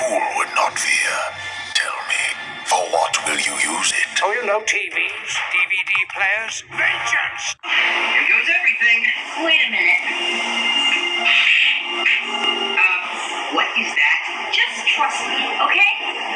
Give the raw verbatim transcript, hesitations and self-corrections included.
fool would not fear. Tell me, for what will you use it? Oh, you know, T Vs, D V D players, vengeance! Here goes everything. Wait a minute. Um, what is that? Just trust me, okay?